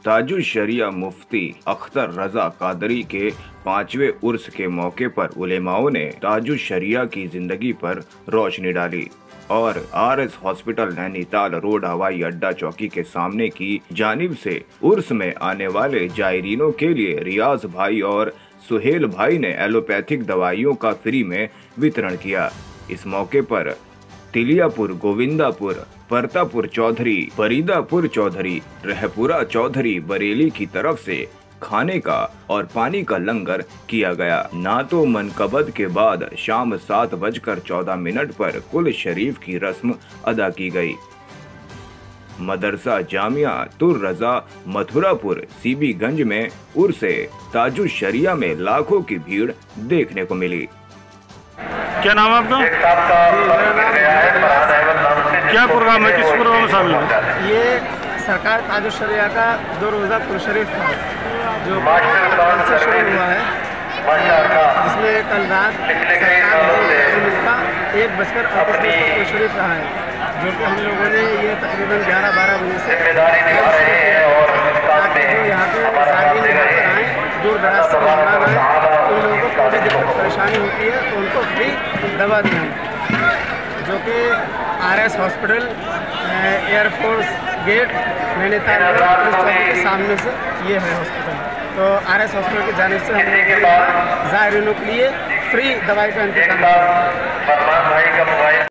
ताजुश्शरिया मुफ्ती अख्तर रजा कादरी के 5वें उर्स के मौके पर उलेमाओं ने ताजुश्शरिया की जिंदगी पर रोशनी डाली और आरएस हॉस्पिटल नैनीताल रोड हवाई अड्डा चौकी के सामने की जानिब से उर्स में आने वाले जायरीनों के लिए रियाज भाई और सुहेल भाई ने एलोपैथिक दवाइयों का फ्री में वितरण किया। इस मौके पर तिलियापुर, गोविंदापुर, परतापुर चौधरी, फरीदापुर चौधरी, रहपुरा चौधरी बरेली की तरफ से खाने का और पानी का लंगर किया गया। नातो मनकबत के बाद शाम 7:14 पर कुल शरीफ की रस्म अदा की गई। मदरसा जामिया तुर रजा मथुरापुर सीबीगंज में उर्से ताजुश्शरिया में लाखों की भीड़ देखने को मिली। क्या नाम है आपका? क्या प्रोग्राम है, किस प्रोग्राम में शामिल है? ये सरकार ताजुश्शरिया का 2 रोज़ा कुलशरीफ था जो कल से शुरू हुआ है, जिसमें कल रात सरकार का 1:38 कुलशरीफ रहा है, जो कि हम लोगों ने ये तकरीबन 11-12 बजे से ताकि जो यहाँ पे सार्वजनिक लेकर आएँ, दूर दराज से मेहमान आए, तो इन लोगों को कोई दिक्कत परेशानी होती है तो उनको फ्री दवा दी हम, जो कि RS hospital air force gate Nainital police चौकी के सामने से ये है हॉस्पिटल। तो आरएस हॉस्पिटल की जानिब से हम लोग जायरीनों के लिए फ्री दवाई का इंतजाम